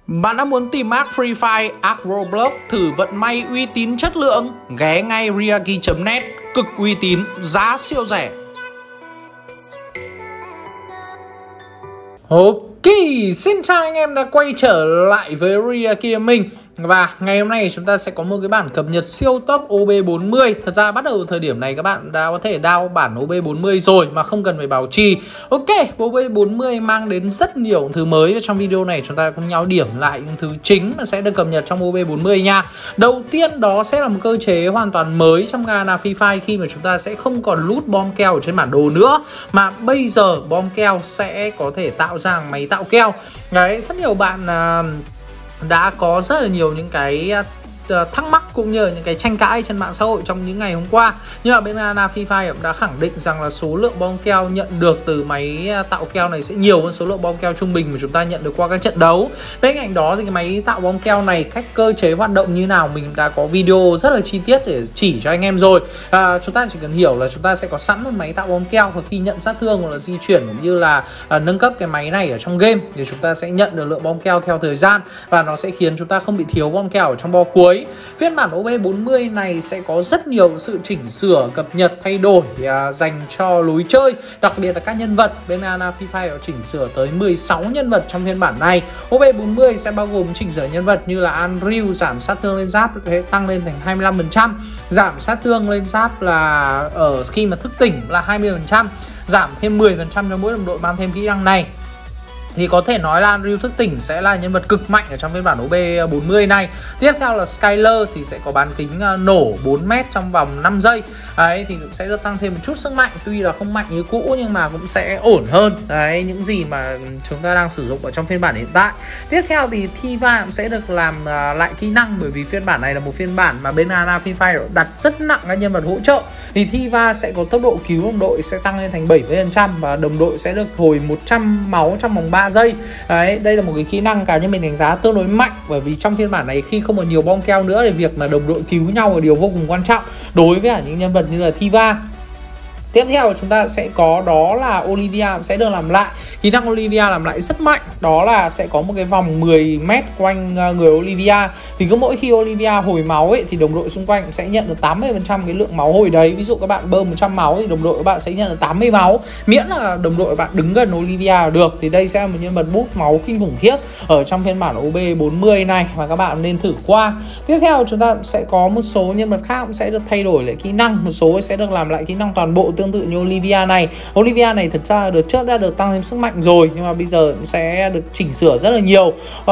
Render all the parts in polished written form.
Bạn đã muốn tìm app Free Fire, app Roblox thử vận may uy tín chất lượng? Ghé ngay Riaki.net, cực uy tín, giá siêu rẻ. Ok, xin chào anh em đã quay trở lại với Riaki Gaming. Và ngày hôm nay chúng ta sẽ có một cái bản cập nhật siêu top OB40. Thật ra bắt đầu thời điểm này các bạn đã có thể download bản OB40 rồi mà không cần phải bảo trì. Ok, OB40 mang đến rất nhiều thứ mới. Và trong video này chúng ta cùng nhau điểm lại những thứ chính mà sẽ được cập nhật trong OB40 nha. Đầu tiên đó sẽ là một cơ chế hoàn toàn mới trong Ghana Free Fire, khi mà chúng ta sẽ không còn loot bom keo ở trên bản đồ nữa, mà bây giờ bom keo sẽ có thể tạo ra máy tạo keo. Đấy, rất nhiều bạn đã có rất là nhiều những cái thắc mắc cũng như những cái tranh cãi trên mạng xã hội trong những ngày hôm qua. Nhưng mà bên Ghana Free Fire cũng đã khẳng định rằng là số lượng bom keo nhận được từ máy tạo keo này sẽ nhiều hơn số lượng bom keo trung bình mà chúng ta nhận được qua các trận đấu. Bên cạnh đó thì cái máy tạo bom keo này, cách cơ chế hoạt động như nào, mình đã có video rất là chi tiết để chỉ cho anh em rồi. Chúng ta chỉ cần hiểu là chúng ta sẽ có sẵn một máy tạo bom keo, và khi nhận sát thương hoặc là di chuyển cũng như là nâng cấp cái máy này ở trong game thì chúng ta sẽ nhận được lượng bom keo theo thời gian, và nó sẽ khiến chúng ta không bị thiếu bom keo ở trong bo cuối. Phiên bản OB40 này sẽ có rất nhiều sự chỉnh sửa, cập nhật, thay đổi dành cho lối chơi, đặc biệt là các nhân vật. Bên Ghana Free Fire có chỉnh sửa tới 16 nhân vật trong phiên bản này. OB40 sẽ bao gồm chỉnh sửa nhân vật như là Unreal, giảm sát thương lên giáp sẽ tăng lên thành 25%, giảm sát thương lên giáp là ở khi mà thức tỉnh là 20%, giảm thêm 10% cho mỗi đồng đội mang thêm kỹ năng này. Thì có thể nói là Unreal thức tỉnh sẽ là nhân vật cực mạnh ở trong phiên bản OB40 này. Tiếp theo là Skyler thì sẽ có bán kính nổ 4m trong vòng 5 giây. Đấy, thì sẽ được tăng thêm một chút sức mạnh, tuy là không mạnh như cũ nhưng mà cũng sẽ ổn hơn đấy những gì mà chúng ta đang sử dụng ở trong phiên bản hiện tại. Tiếp theo thì Thiva cũng sẽ được làm lại kỹ năng, bởi vì phiên bản này là một phiên bản mà bên Ghana Free Fire đặt rất nặng các nhân vật hỗ trợ. Thì Thiva sẽ có tốc độ cứu đồng đội sẽ tăng lên thành 70%, và đồng đội sẽ được hồi 100 máu trong vòng 3 giây. Đấy, đây là một cái kỹ năng cá nhân mình đánh giá tương đối mạnh, bởi vì trong phiên bản này khi không còn nhiều bom keo nữa thì việc mà đồng đội cứu nhau là điều vô cùng quan trọng đối với cả những nhân vật như là Thiva. Tiếp theo chúng ta sẽ có đó là Olivia sẽ được làm lại. Kỹ năng Olivia làm lại rất mạnh, đó là sẽ có một cái vòng 10m quanh người Olivia. Thì cứ mỗi khi Olivia hồi máu ấy, thì đồng đội xung quanh sẽ nhận được 80% cái lượng máu hồi đấy. Ví dụ các bạn bơm 100 máu thì đồng đội các bạn sẽ nhận được 80 máu, miễn là đồng đội bạn đứng gần Olivia được. Thì đây sẽ là một nhân vật boost máu kinh khủng khiếp ở trong phiên bản OB40 này mà các bạn nên thử qua. Tiếp theo chúng ta sẽ có một số nhân vật khác cũng sẽ được thay đổi lại kỹ năng, một số sẽ được làm lại kỹ năng toàn bộ tương tự như Olivia này. Olivia này thật ra đợt trước đã được tăng thêm sức mạnh rồi, nhưng mà bây giờ sẽ được chỉnh sửa rất là nhiều.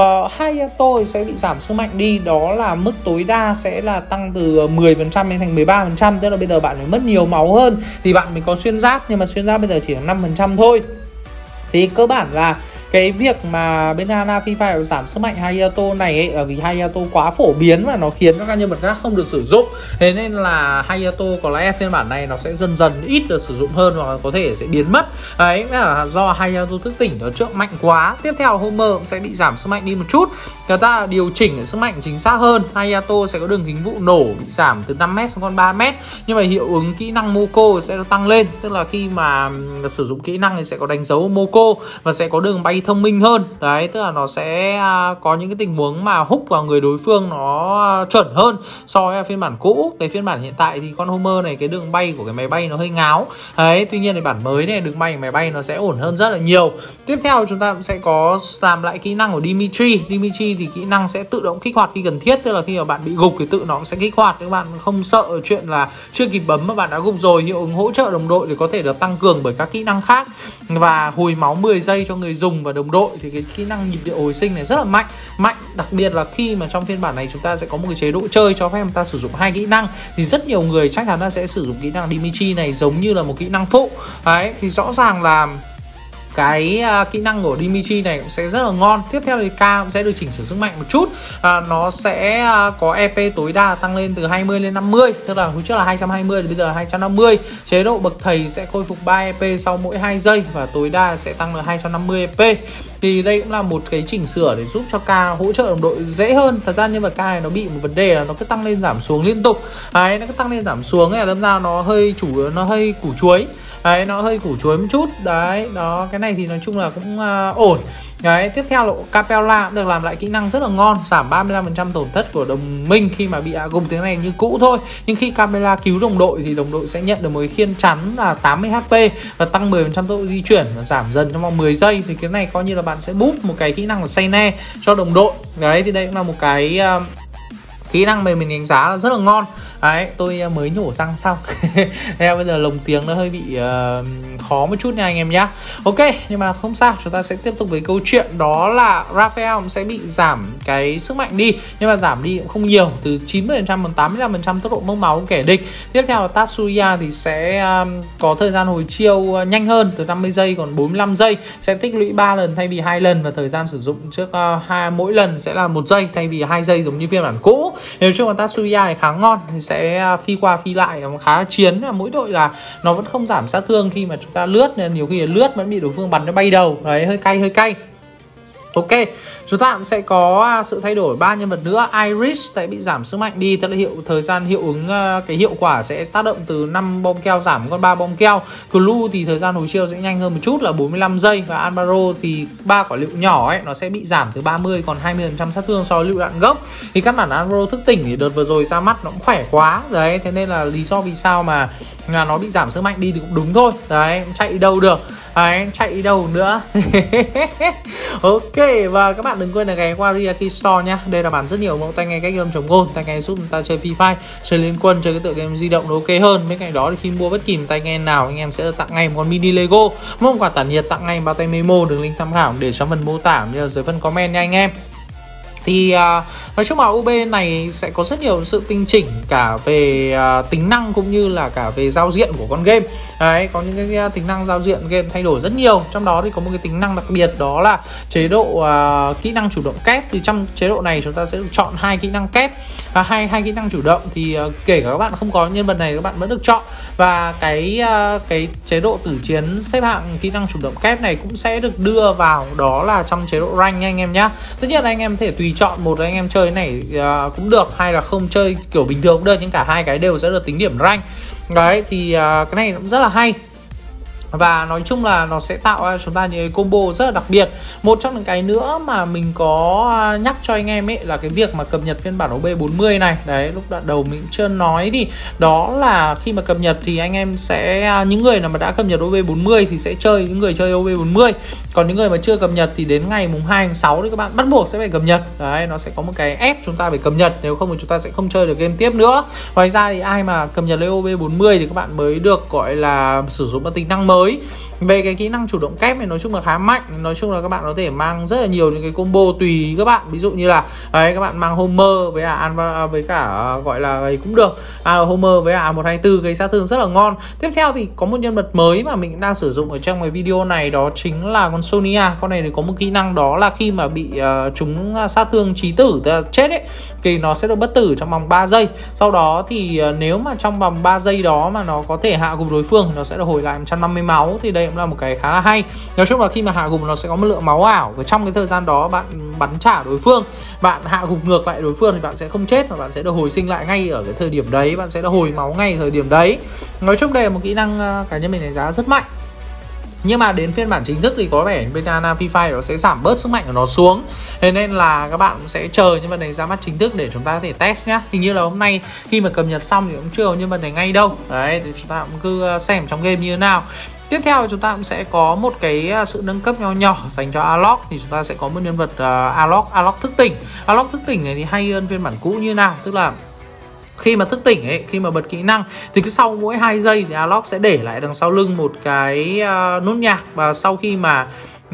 Hayato sẽ bị giảm sức mạnh đi, đó là mức tối đa sẽ là tăng từ 10% lên thành 13%, tức là bây giờ bạn phải mất nhiều máu hơn thì bạn mới có xuyên giáp, nhưng mà xuyên giáp bây giờ chỉ là 5% thôi. Thì cơ bản là cái việc mà bên Ghana Free Fire giảm sức mạnh Hayato này ấy, là vì Hayato quá phổ biến và nó khiến các nhân vật khác không được sử dụng. Thế nên là Hayato có lẽ phiên bản này nó sẽ dần dần ít được sử dụng hơn, hoặc có thể sẽ biến mất. Đấy, là do Hayato thức tỉnh ở trước mạnh quá. Tiếp theo Homer cũng sẽ bị giảm sức mạnh đi một chút. Người ta điều chỉnh sức mạnh chính xác hơn. Hayato sẽ có đường kính vụ nổ bị giảm từ 5m xuống còn 3m, nhưng mà hiệu ứng kỹ năng Moko sẽ được tăng lên. Tức là khi mà sử dụng kỹ năng thì sẽ có đánh dấu Moko và sẽ có đường bay thông minh hơn. Đấy, tức là nó sẽ có những cái tình huống mà húc vào người đối phương nó chuẩn hơn so với phiên bản cũ. Cái phiên bản hiện tại thì con Homer này, cái đường bay của cái máy bay nó hơi ngáo. Đấy, tuy nhiên thì bản mới này đường bay của máy bay nó sẽ ổn hơn rất là nhiều. Tiếp theo chúng ta sẽ có làm lại kỹ năng của Dimitri. Dimitri thì kỹ năng sẽ tự động kích hoạt khi cần thiết, tức là khi mà bạn bị gục thì tự nó sẽ kích hoạt, các bạn không sợ chuyện là chưa kịp bấm mà bạn đã gục rồi. Hiệu ứng hỗ trợ đồng đội thì có thể được tăng cường bởi các kỹ năng khác, và hồi máu 10 giây cho người dùng và đồng đội. Thì cái kỹ năng nhịp điệu hồi sinh này rất là mạnh, đặc biệt là khi mà trong phiên bản này chúng ta sẽ có một cái chế độ chơi cho phép chúng ta sử dụng 2 kỹ năng, thì rất nhiều người chắc chắn là sẽ sử dụng kỹ năng Dimitri này giống như là một kỹ năng phụ. Đấy, thì rõ ràng là cái kỹ năng của Dimitri này cũng sẽ rất là ngon. Tiếp theo thì K cũng sẽ được chỉnh sửa sức mạnh một chút. Nó sẽ có EP tối đa tăng lên từ 20 lên 50, tức là hồi trước là 220 thì bây giờ là 250. Chế độ bậc thầy sẽ khôi phục 3 EP sau mỗi 2 giây, và tối đa sẽ tăng được 250 EP. Thì đây cũng là một cái chỉnh sửa để giúp cho K hỗ trợ đồng đội dễ hơn. Thật ra nhân vật K này nó bị một vấn đề là nó cứ tăng lên giảm xuống liên tục. Đấy, nó cứ tăng lên giảm xuống ấy, đâm ra nó hơi củ chuối. Đấy, nó hơi củ chuối một chút. Đấy, đó, cái này thì nói chung là cũng ổn. Đấy, tiếp theo là Capella cũng được làm lại kỹ năng rất là ngon, giảm 35% tổn thất của đồng minh khi mà bị gồm tiếng này như cũ thôi. Nhưng khi Capella cứu đồng đội thì đồng đội sẽ nhận được một cái khiên chắn là 80 HP và tăng 10% tốc độ di chuyển và giảm dần trong vòng 10 giây. Thì cái này coi như là bạn sẽ buff một cái kỹ năng của Seine cho đồng đội. Đấy, thì đây cũng là một cái kỹ năng mà mình đánh giá là rất là ngon. Đấy, tôi mới nhổ răng xong. Bây giờ lồng tiếng nó hơi bị khó một chút nha anh em nhé. Ok, nhưng mà không sao, chúng ta sẽ tiếp tục với câu chuyện đó là Raphael sẽ bị giảm cái sức mạnh đi. Nhưng mà giảm đi cũng không nhiều, từ 90% đến 85% tốc độ mất máu của kẻ địch. Tiếp theo là Tatsuya thì sẽ có thời gian hồi chiêu nhanh hơn, từ 50 giây còn 45 giây. Sẽ tích lũy 3 lần thay vì 2 lần. Và thời gian sử dụng trước mỗi lần sẽ là 1 giây thay vì 2 giây giống như phiên bản cũ. Nói chung là Tatsuya thì khá ngon, thì sẽ phi qua phi lại khá chiến. Mỗi đội là nó vẫn không giảm sát thương khi mà chúng ta lướt, nên nhiều khi là lướt vẫn bị đối phương bắn nó bay đầu. Đấy, hơi cay. Ok, chúng ta cũng sẽ có sự thay đổi 3 nhân vật nữa. Iris sẽ bị giảm sức mạnh đi, tức là thời gian hiệu ứng cái hiệu quả sẽ tác động từ 5 bom keo giảm còn 3 bom keo. Clue thì thời gian hồi chiêu sẽ nhanh hơn một chút là 45 giây. Và Albaro thì 3 quả lựu nhỏ ấy nó sẽ bị giảm từ 30 còn 20% sát thương so với lựu đạn gốc. Thì các bản Albaro thức tỉnh thì đợt vừa rồi ra mắt nó cũng khỏe quá. Đấy, thế nên là lý do vì sao mà nó bị giảm sức mạnh đi thì cũng đúng thôi. Đấy, chạy đâu được. Đấy, chạy đâu nữa. Ok, và các bạn đừng quên là ghé qua Riaki Store nhá. Đây là bản rất nhiều mẫu tai nghe cách âm chống ngôn, tai nghe giúp chúng ta chơi Free Fire, chơi Liên Quân, chơi cái tựa game di động nó ok hơn. Bên cạnh đó thì khi mua bất kỳ tai nghe nào, anh em sẽ được tặng ngay một con mini Lego, một quà tản nhiệt, tặng ngay bao tay memo, đường link tham khảo để trong phần mô tả như dưới phần comment nha anh em. Thì nói chung là UB này sẽ có rất nhiều sự tinh chỉnh cả về tính năng cũng như là cả về giao diện của con game. Đấy, có những cái tính năng giao diện game thay đổi rất nhiều. Trong đó thì có một cái tính năng đặc biệt đó là chế độ kỹ năng chủ động kép. Thì trong chế độ này chúng ta sẽ được chọn 2 kỹ năng kép, hai kỹ năng chủ động. Thì kể cả các bạn không có nhân vật này các bạn vẫn được chọn. Và cái chế độ tử chiến xếp hạng kỹ năng chủ động kép này cũng sẽ được đưa vào đó là trong chế độ rank nha anh em nhé. Tất nhiên là anh em có thể tùy chọn, một là anh em chơi này cũng được, hay là không chơi kiểu bình thường cũng được, nhưng cả hai cái đều sẽ được tính điểm rank. Đấy, thì cái này cũng rất là hay. Và nói chung là nó sẽ tạo ra chúng ta những cái combo rất là đặc biệt. Một trong những cái nữa mà mình có nhắc cho anh em ấy là cái việc mà cập nhật phiên bản OB40 này. Đấy, lúc đoạn đầu mình chưa nói thì đó là khi mà cập nhật thì anh em sẽ, những người nào mà đã cập nhật OB40 thì sẽ chơi, những người chơi OB40. Còn những người mà chưa cập nhật thì đến ngày mùng 2 tháng 6 thì các bạn bắt buộc sẽ phải cập nhật. Đấy, nó sẽ có một cái ép chúng ta phải cập nhật, nếu không thì chúng ta sẽ không chơi được game tiếp nữa. Ngoài ra thì ai mà cập nhật lên OB40 thì các bạn mới được gọi là sử dụng một tính năng mới. Về cái kỹ năng chủ động kép này nói chung là khá mạnh. Nói chung là các bạn có thể mang rất là nhiều những cái combo tùy các bạn. Ví dụ như là đấy, các bạn mang Homer với cả gọi là ấy cũng được. Homer với 124 cái sát thương rất là ngon. Tiếp theo thì có một nhân vật mới mà mình đang sử dụng ở trong cái video này, đó chính là con Sonia. Con này thì có một kỹ năng đó là khi mà bị trúng sát thương chí tử, chết ấy, thì nó sẽ được bất tử trong vòng 3 giây. Sau đó thì nếu mà trong vòng 3 giây đó mà nó có thể hạ gục đối phương, nó sẽ được hồi lại 150 máu. Thì đây cũng là một cái khá là hay. Nói chung là khi mà hạ gục nó sẽ có một lượng máu ảo, và trong cái thời gian đó bạn bắn trả đối phương, bạn hạ gục ngược lại đối phương thì bạn sẽ không chết, mà bạn sẽ được hồi sinh lại ngay ở cái thời điểm đấy, bạn sẽ được hồi máu ngay ở thời điểm đấy. Nói chung đây là một kỹ năng cá nhân mình đánh giá rất mạnh. Nhưng mà đến phiên bản chính thức thì có vẻ bên Ana Free Fire nó sẽ giảm bớt sức mạnh của nó xuống. Thế nên là các bạn sẽ chờ nhân vật này ra mắt chính thức để chúng ta có thể test nhá. Hình như là hôm nay khi mà cập nhật xong thì cũng chưa có nhân vật này ngay đâu. Đấy, thì chúng ta cũng cứ xem trong game như thế nào. Tiếp theo chúng ta cũng sẽ có một cái sự nâng cấp nhỏ nhỏ dành cho Alok. Thì chúng ta sẽ có một nhân vật Alok thức tỉnh. Alok thức tỉnh này thì hay hơn phiên bản cũ như nào, tức là khi mà thức tỉnh ấy, khi mà bật kỹ năng thì cứ sau mỗi 2 giây thì Alok sẽ để lại đằng sau lưng một cái nốt nhạc. Và sau khi mà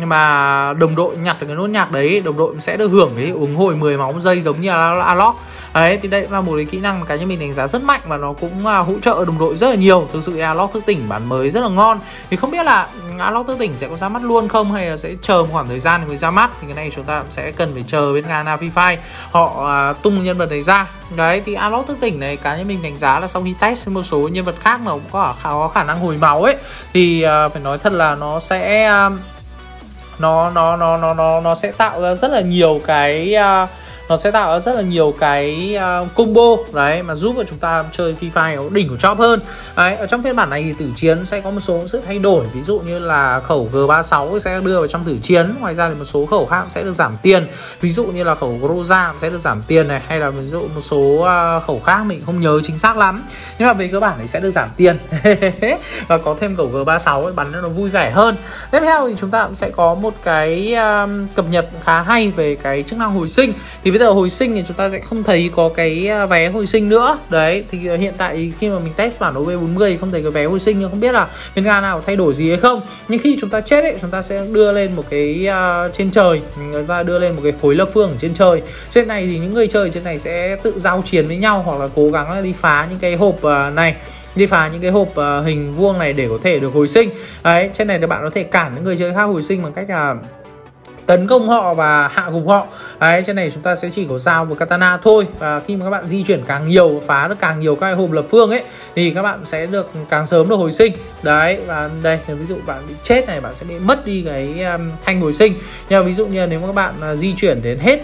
đồng đội nhặt được cái nốt nhạc đấy, đồng đội sẽ được hưởng cái hiệu ứng hồi 10 máu giây giống như là Alok. Đấy, thì đây cũng là một cái kỹ năng mà cá nhân mình đánh giá rất mạnh, và nó cũng hỗ trợ đồng đội rất là nhiều. Thực sự Alok thức tỉnh bản mới rất là ngon. Thì không biết là Alok thức tỉnh sẽ có ra mắt luôn không, hay là sẽ chờ một khoảng thời gian thì mới ra mắt. Thì cái này chúng ta cũng sẽ cần phải chờ bên Ana Free Fire họ tung nhân vật này ra. Đấy, thì Alok thức tỉnh này cá nhân mình đánh giá là sau khi test một số nhân vật khác mà cũng có khả năng hồi máu ấy, thì phải nói thật là nó sẽ nó sẽ tạo ra rất là nhiều cái nó sẽ tạo ra rất là nhiều cái combo đấy mà giúp cho chúng ta chơi Free Fire có đỉnh của chóp hơn. Đấy, ở trong phiên bản này thì tử chiến sẽ có một số sự thay đổi, ví dụ như là khẩu G36 sẽ đưa vào trong tử chiến, ngoài ra thì một số khẩu khác sẽ được giảm tiền, ví dụ như là khẩu Groza sẽ được giảm tiền này, hay là ví dụ một số khẩu khác mình không nhớ chính xác lắm, nhưng mà về cơ bản thì sẽ được giảm tiền và có thêm khẩu G36 ấy, bắn nó vui vẻ hơn. Tiếp theo thì chúng ta cũng sẽ có một cái cập nhật khá hay về cái chức năng hồi sinh. Thì bây giờ hồi sinh thì chúng ta sẽ không thấy có cái vé hồi sinh nữa. Đấy, thì hiện tại khi mà mình test bản OB40 không thấy cái vé hồi sinh, nhưng không biết là bên ga nào thay đổi gì hay không. Nhưng khi chúng ta chết ấy, chúng ta sẽ đưa lên một cái trên trời, và đưa lên một cái khối lập phương ở trên trời. Trên này thì những người chơi trên này sẽ tự giao chiến với nhau, hoặc là cố gắng đi phá những cái hộp này, đi phá những cái hộp hình vuông này để có thể được hồi sinh. Đấy, trên này thì bạn có thể cản những người chơi khác hồi sinh bằng cách là tấn công họ và hạ gục họ. Đấy, trên này chúng ta sẽ chỉ có dao và katana thôi. Và khi mà các bạn di chuyển càng nhiều, phá được càng nhiều các hộp lập phương ấy, thì các bạn sẽ được càng sớm được hồi sinh. Đấy, và đây ví dụ bạn bị chết này, bạn sẽ bị mất đi cái thanh hồi sinh. Nhưng mà ví dụ như nếu mà các bạn di chuyển đến hết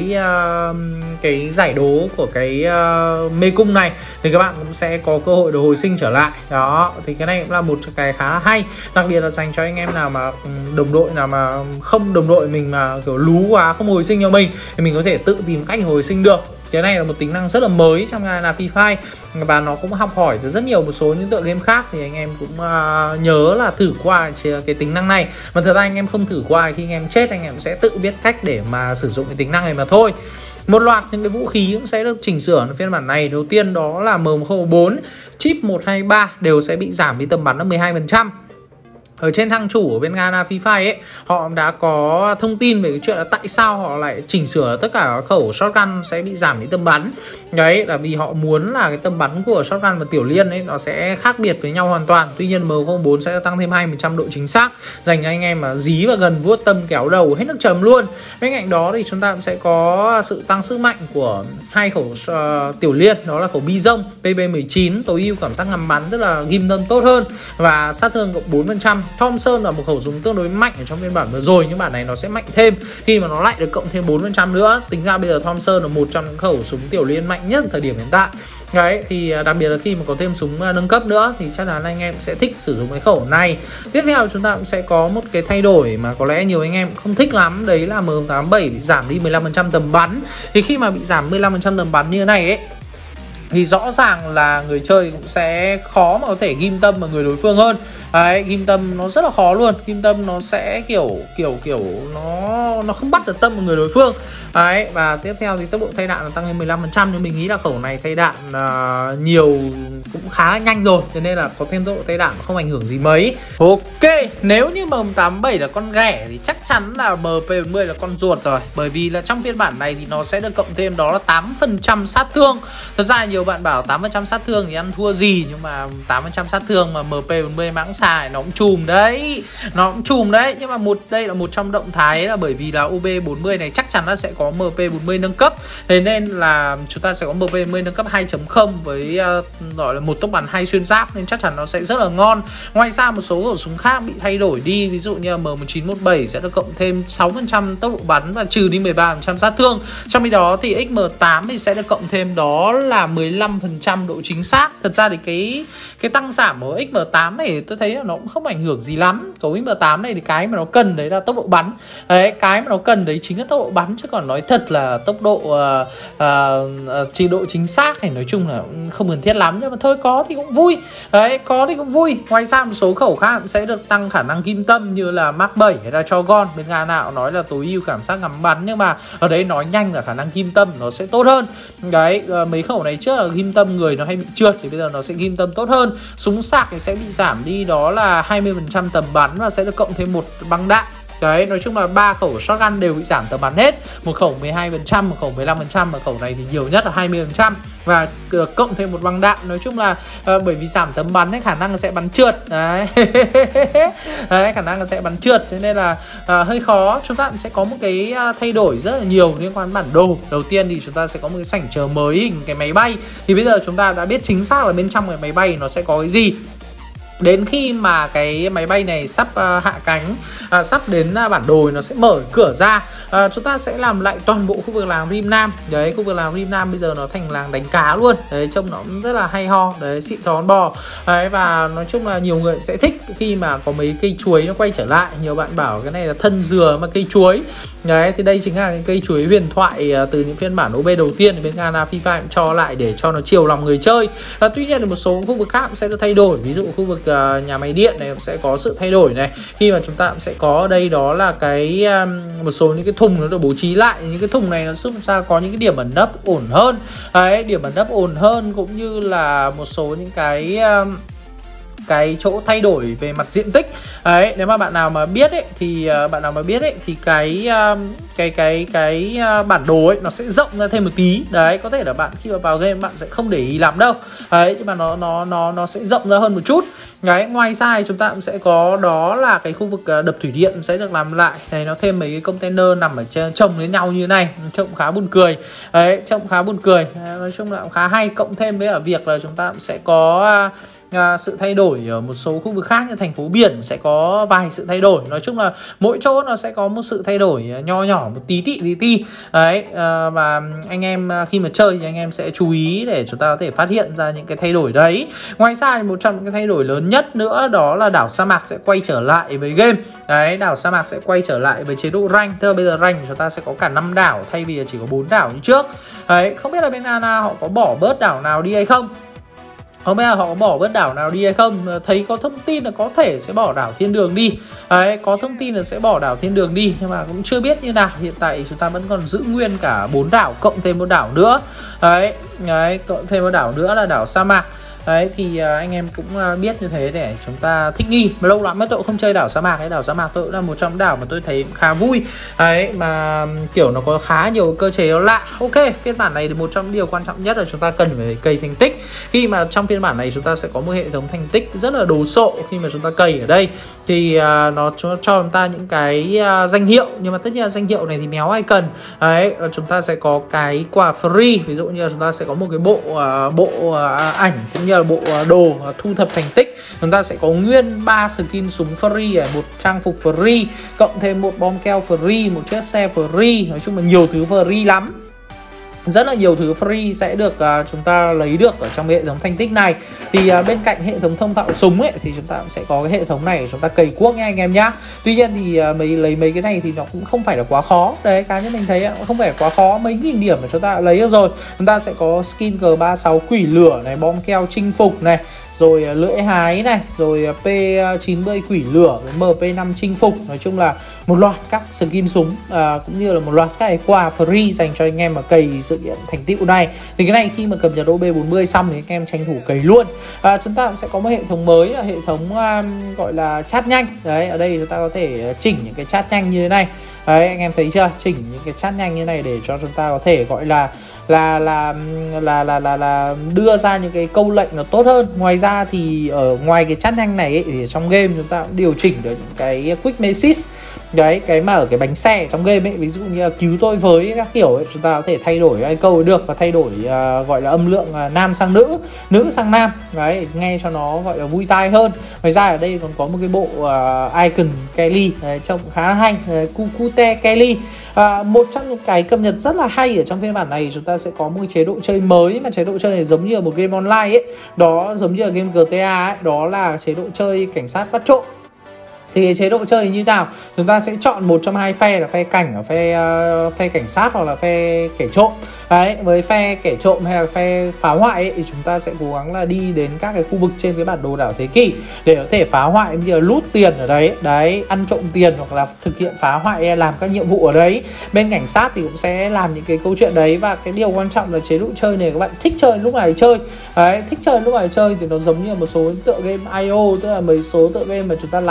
cái giải đố của cái mê cung này, thì các bạn cũng sẽ có cơ hội được hồi sinh trở lại. Đó, thì cái này cũng là một cái khá hay, đặc biệt là dành cho anh em nào mà đồng đội nào mà không đồng đội mình mà kiểu lú quá không hồi sinh cho mình, thì mình có thể tự tìm cách hồi sinh được. Cái này là một tính năng rất là mới trong là Free Fire, và nó cũng học hỏi từ rất nhiều một số những tựa game khác. Thì anh em cũng nhớ là thử qua cái tính năng này. Mà thật ra anh em không thử qua, khi anh em chết anh em sẽ tự biết cách để mà sử dụng cái tính năng này mà thôi. Một loạt những cái vũ khí cũng sẽ được chỉnh sửa ở phiên bản này. Đầu tiên đó là M4 chip 123 đều sẽ bị giảm đi tầm bắn là 12%. Ở trên thang chủ ở bên Ghana Free Fire ấy, họ đã có thông tin về cái chuyện là tại sao họ lại chỉnh sửa tất cả các khẩu shotgun sẽ bị giảm đến tầm bắn. Đấy là vì họ muốn là cái tầm bắn của shotgun và tiểu liên ấy nó sẽ khác biệt với nhau hoàn toàn. Tuy nhiên M04 sẽ tăng thêm 20% độ chính xác dành cho anh em mà dí và gần vuốt tâm kéo đầu hết nước chấm luôn. Bên cạnh đó thì chúng ta cũng sẽ có sự tăng sức mạnh của hai khẩu tiểu liên, đó là khẩu Bizon PB19, tối ưu cảm giác ngắm bắn tức là ghim tâm tốt hơn và sát thương cộng 4%. Thompson là một khẩu súng tương đối mạnh ở trong phiên bản vừa rồi, nhưng bản này nó sẽ mạnh thêm khi mà nó lại được cộng thêm 4% nữa. Tính ra bây giờ Thompson là một trong những khẩu súng tiểu liên mạnh nhất thời điểm hiện tại. Đấy, thì đặc biệt là khi mà có thêm súng nâng cấp nữa thì chắc là anh em sẽ thích sử dụng cái khẩu này. Tiếp theo chúng ta cũng sẽ có một cái thay đổi mà có lẽ nhiều anh em không thích lắm, đấy là M87 bị giảm đi 15% tầm bắn. Thì khi mà bị giảm 15% tầm bắn như thế này ấy, thì rõ ràng là người chơi cũng sẽ khó mà có thể ghim tâm vào người đối phương hơn. Đấy, ghim tâm nó rất là khó luôn. Ghim tâm nó sẽ kiểu nó không bắt được tâm của người đối phương. Đấy, và tiếp theo thì tốc độ thay đạn là tăng lên 15%, nhưng mình nghĩ là khẩu này thay đạn nhiều cũng khá là nhanh rồi, cho nên là có thêm tốc độ thay đạn không ảnh hưởng gì mấy. Ok, nếu như M87 là con ghẻ thì chắc chắn là MP40 là con ruột rồi. Bởi vì là trong phiên bản này thì nó sẽ được cộng thêm đó là 8% sát thương. Thật ra nhiều bạn bảo 8% sát thương thì ăn thua gì, nhưng mà 8% sát thương mà MP40 mãng xài nó cũng chùm đấy. Nó cũng chùm đấy, nhưng mà đây là một trong động thái là bởi vì là OB40 này chắc chắn là sẽ có MP40 nâng cấp. Thế nên là chúng ta sẽ có MP40 nâng cấp 2.0 với gọi là một tốc bắn 2 xuyên giáp, nên chắc chắn nó sẽ rất là ngon. Ngoài ra một số khẩu súng khác bị thay đổi đi, ví dụ như M1917 sẽ được cộng thêm 6% tốc độ bắn và trừ đi 13% sát thương. Trong khi đó thì XM8 thì sẽ được cộng thêm đó là 15% độ chính xác. Thật ra thì cái tăng giảm của XM8 này tôi thấy là nó cũng không ảnh hưởng gì lắm. Của XM8 này thì cái mà nó cần đấy là tốc độ bắn. Đấy, cái mà nó cần đấy chính là tốc độ bắn, chứ còn nói thật là tốc độ chỉ độ chính xác thì nói chung là không cần thiết lắm, nhưng mà thôi có thì cũng vui. Đấy, có thì cũng vui. Ngoài ra một số khẩu khác cũng sẽ được tăng khả năng ghim tâm như là Mark 7 hay là Chogon. Bên Nga nào nói là tối ưu cảm giác ngắm bắn, nhưng mà ở đấy nói nhanh là khả năng ghim tâm nó sẽ tốt hơn. Đấy, mấy khẩu này trước là ghim tâm người nó hay bị trượt, thì bây giờ nó sẽ ghim tâm tốt hơn. Súng sạc thì sẽ bị giảm đi đó là 20% tầm bắn và sẽ được cộng thêm một băng đạn. Đấy, nói chung là 3 khẩu shotgun đều bị giảm tầm bắn hết. Một khẩu 12%, một khẩu 15%, và khẩu này thì nhiều nhất là 20%. Và cộng thêm một băng đạn. Nói chung là bởi vì giảm tầm bắn ấy, khả năng sẽ bắn trượt. Đấy. Đấy, khả năng sẽ bắn trượt. Thế nên là hơi khó. Chúng ta sẽ có một cái thay đổi rất là nhiều liên quan đến bản đồ. Đầu tiên thì chúng ta sẽ có một cái sảnh chờ mới hình cái máy bay. Thì bây giờ chúng ta đã biết chính xác là bên trong cái máy bay nó sẽ có cái gì. Đến khi mà cái máy bay này sắp hạ cánh, sắp đến bản đồ nó sẽ mở cửa ra, chúng ta sẽ làm lại toàn bộ khu vực làng Rim Nam. Đấy, khu vực làng Rim Nam bây giờ nó thành làng đánh cá luôn. Đấy, trông nó cũng rất là hay ho. Đấy, xịn xó bò. Đấy, và nói chung là nhiều người sẽ thích khi mà có mấy cây chuối nó quay trở lại. Nhiều bạn bảo cái này là thân dừa mà cây chuối. Đấy, thì đây chính là cái cây chuối huyền thoại từ những phiên bản OB đầu tiên. Bên Ghana FIFA cũng cho lại để cho nó chiều lòng người chơi. Tuy nhiên thì một số khu vực khác cũng sẽ được thay đổi. Ví dụ khu vực nhà máy điện này cũng sẽ có sự thay đổi này. Khi mà chúng ta cũng sẽ có ở đây đó là cái một số những cái thùng nó được bố trí lại. Những cái thùng này nó giúp ta có những cái điểm ẩn nấp ổn hơn. Đấy, điểm ẩn nấp ổn hơn cũng như là một số những cái chỗ thay đổi về mặt diện tích. Đấy, nếu mà bạn nào mà biết ấy thì cái bản đồ ấy nó sẽ rộng ra thêm một tí. Đấy, có thể là bạn khi mà vào game bạn sẽ không để ý lắm đâu. Đấy, nhưng mà nó sẽ rộng ra hơn một chút. Đấy, ngoài ra thì chúng ta cũng sẽ có đó là cái khu vực đập thủy điện sẽ được làm lại. Này, nó thêm mấy cái container nằm ở trên chồng với nhau như này, trông khá buồn cười. Đấy, trông khá buồn cười. Đấy, nói chung là cũng khá hay, cộng thêm với ở việc là chúng ta cũng sẽ có sự thay đổi ở một số khu vực khác như thành phố biển sẽ có vài sự thay đổi. Nói chung là mỗi chỗ nó sẽ có một sự thay đổi nho nhỏ một tí tị. Đấy, và anh em khi mà chơi thì anh em sẽ chú ý để chúng ta có thể phát hiện ra những cái thay đổi đấy. Ngoài ra thì một trong những cái thay đổi lớn nhất nữa đó là đảo sa mạc sẽ quay trở lại với game. Đấy, đảo sa mạc sẽ quay trở lại với chế độ rank. Tức là bây giờ rank chúng ta sẽ có cả 5 đảo thay vì chỉ có 4 đảo như trước. Đấy, không biết là bên Ghana họ có bỏ bớt đảo nào đi hay không. Không biết là họ có bỏ bớt đảo nào đi hay không. Thấy có thông tin là có thể sẽ bỏ đảo Thiên Đường đi. Đấy, có thông tin là sẽ bỏ đảo Thiên Đường đi, nhưng mà cũng chưa biết như nào. Hiện tại chúng ta vẫn còn giữ nguyên cả 4 đảo cộng thêm một đảo nữa. Đấy, cộng thêm một đảo nữa là đảo sa mạc. Đấy, thì anh em cũng biết như thế để chúng ta thích nghi. Mà lâu lắm tôi cũng không chơi đảo sa mạc. Cái đảo sa mạc tôi cũng là một trong những đảo mà tôi thấy khá vui. Đấy, mà kiểu nó có khá nhiều cơ chế nó lạ. Ok, phiên bản này thì một trong những điều quan trọng nhất là chúng ta cần phải cày thành tích. Khi mà trong phiên bản này chúng ta sẽ có một hệ thống thành tích rất là đồ sộ. Khi mà chúng ta cày ở đây thì nó cho chúng ta những cái danh hiệu. Nhưng mà tất nhiên là danh hiệu này thì méo ai cần. Đấy, chúng ta sẽ có cái quà free. Ví dụ như là chúng ta sẽ có một cái bộ ảnh cũng như là bộ đồ thu thập thành tích. Chúng ta sẽ có nguyên 3 skin súng free, một trang phục free, cộng thêm một bom keo free, một chiếc xe free. Nói chung là nhiều thứ free lắm. Rất là nhiều thứ free sẽ được chúng ta lấy được ở trong hệ thống thành tích này. Thì bên cạnh hệ thống thông thạo súng ấy thì chúng ta cũng sẽ có cái hệ thống này để chúng ta cày cuốc nha anh em nhá. Tuy nhiên thì lấy mấy cái này thì nó cũng không phải là quá khó. Đấy, cá nhân mình thấy cũng không phải quá khó, mấy nghìn điểm mà chúng ta lấy được rồi. Chúng ta sẽ có skin G36 quỷ lửa này, bom keo chinh phục này, rồi lưỡi hái này, rồi P90 quỷ lửa với MP5 chinh phục. Nói chung là một loạt các skin súng cũng như là một loạt các cái quà free dành cho anh em mà cày sự kiện thành tựu này. Thì cái này khi mà cập nhật OB40 xong thì anh em tranh thủ cày luôn. Chúng ta sẽ có một hệ thống mới là hệ thống gọi là chat nhanh. Đấy, ở đây chúng ta có thể chỉnh những cái chat nhanh như thế này. Đấy, anh em thấy chưa? Chỉnh những cái chat nhanh như này để cho chúng ta có thể gọi là đưa ra những cái câu lệnh nó tốt hơn. Ngoài ra thì ở ngoài cái chat nhanh này ấy, thì trong game chúng ta cũng điều chỉnh được những cái quick message. Đấy, cái mà ở cái bánh xe trong game ấy, ví dụ như là cứu tôi với các kiểu ấy, chúng ta có thể thay đổi câu ấy được và thay đổi gọi là âm lượng nam sang nữ, nữ sang nam. Đấy, nghe cho nó gọi là vui tai hơn. Ngoài ra ở đây còn có một cái bộ icon Kelly. Đấy, trông khá là hay. Kukute Kelly. Một trong những cái cập nhật rất là hay ở trong phiên bản này, chúng ta sẽ có một cái chế độ chơi mới, mà chế độ chơi này giống như là một game online ấy, đó giống như là game GTA ấy, đó là chế độ chơi cảnh sát bắt trộm. Thì cái chế độ chơi như nào? Chúng ta sẽ chọn một trong hai phe là phe cảnh, phe cảnh sát hoặc là phe kẻ trộm. Đấy, với phe kẻ trộm hay là phe phá hoại ấy, thì chúng ta sẽ cố gắng là đi đến các cái khu vực trên cái bản đồ đảo thế kỷ để có thể phá hoại như là lút tiền ở đấy, đấy, ăn trộm tiền hoặc là thực hiện phá hoại, làm các nhiệm vụ ở đấy. Bên cảnh sát thì cũng sẽ làm những cái câu chuyện đấy. Và cái điều quan trọng là chế độ chơi này các bạn thích chơi lúc này chơi. Đấy, thích chơi lúc này chơi thì nó giống như một số tựa game IO, tức là mấy số tựa game mà chúng ta lái con run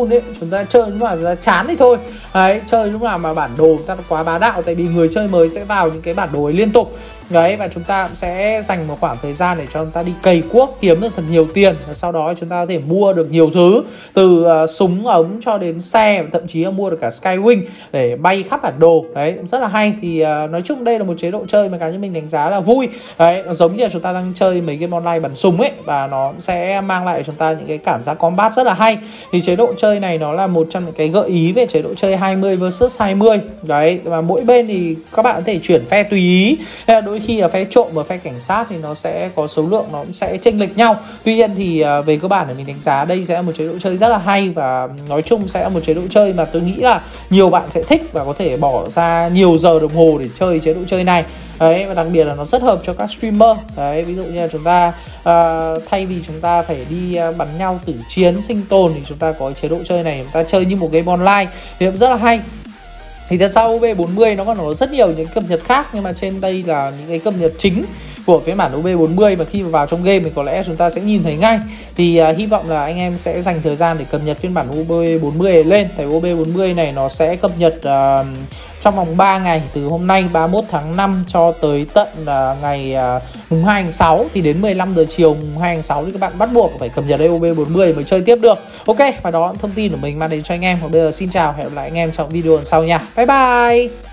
ấy, chúng ta chơi lúc nào chúng ta chán thì thôi. Đấy, chơi lúc nào mà bản đồ chúng ta quá bá đạo, tại vì người chơi mới sẽ vào những cái bản đồ ấy liên tục. Đấy, và chúng ta cũng sẽ dành một khoảng thời gian để cho chúng ta đi cày cuốc kiếm được thật nhiều tiền, và sau đó chúng ta có thể mua được nhiều thứ từ súng ống cho đến xe, và thậm chí là mua được cả Skywing để bay khắp bản đồ. Đấy, rất là hay. Thì nói chung đây là một chế độ chơi mà cá nhân mình đánh giá là vui. Đấy, nó giống như là chúng ta đang chơi mấy game online bắn súng ấy, và nó sẽ mang lại cho chúng ta những cái cảm giác combat rất là hay. Thì chế độ chơi này nó là một trong những cái gợi ý về chế độ chơi 20 vs 20. Đấy, và mỗi bên thì các bạn có thể chuyển phe tùy ý. Đôi khi là phe trộm và phe cảnh sát thì nó sẽ có số lượng nó cũng sẽ chênh lệch nhau. Tuy nhiên thì về cơ bản thì mình đánh giá đây sẽ là một chế độ chơi rất là hay, và nói chung sẽ là một chế độ chơi mà tôi nghĩ là nhiều bạn sẽ thích và có thể bỏ ra nhiều giờ đồng hồ để chơi chế độ chơi này. Đấy, và đặc biệt là nó rất hợp cho các streamer. Đấy, ví dụ như là chúng ta thay vì chúng ta phải đi bắn nhau tử chiến sinh tồn thì chúng ta có chế độ chơi này, chúng ta chơi như một game online thì cũng rất là hay. Thì thật ra OB40 nó còn có rất nhiều những cập nhật khác, nhưng mà trên đây là những cái cập nhật chính của phiên bản OB40 mà khi mà vào trong game thì có lẽ chúng ta sẽ nhìn thấy ngay. Thì hy vọng là anh em sẽ dành thời gian để cập nhật phiên bản OB40 này lên. Tại OB40 này nó sẽ cập nhật trong vòng 3 ngày, từ hôm nay 31 tháng 5 cho tới tận ngày mùng 2 tháng 6. Thì đến 15 giờ chiều mùng 2 tháng 6 thì các bạn bắt buộc phải cập nhật OB40 mới chơi tiếp được. Ok, và đó là thông tin của mình mang đến cho anh em. Và bây giờ xin chào, hẹn gặp lại anh em trong video lần sau nha. Bye bye.